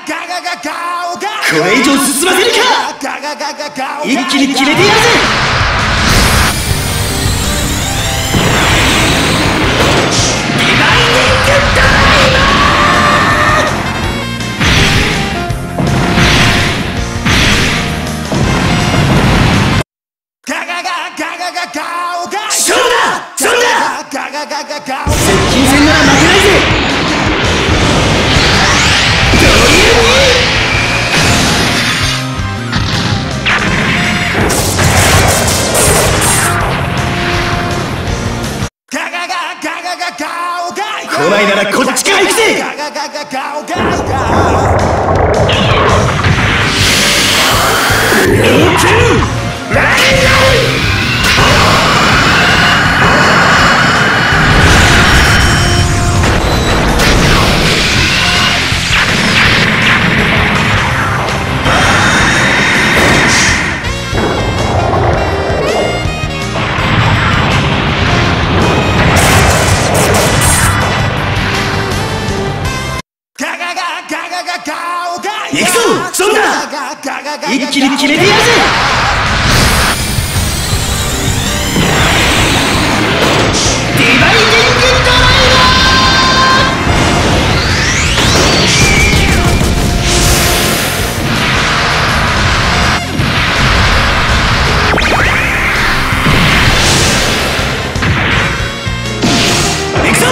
これ以上進ませるか。一気に決めてやるぜ。ディバイニングドライバー。勝負だ勝負だ。接近戦なら負けないぜ。来ないならこっちから行くぜ。行くぞそんな。一気に決めてやるぜ。ディバイニングドライバー。行くぞ。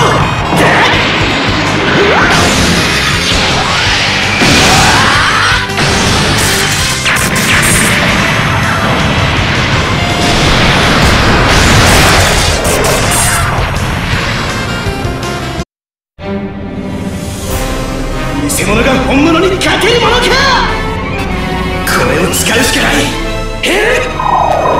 偽物が本物に勝てるものか。これを使うしかない。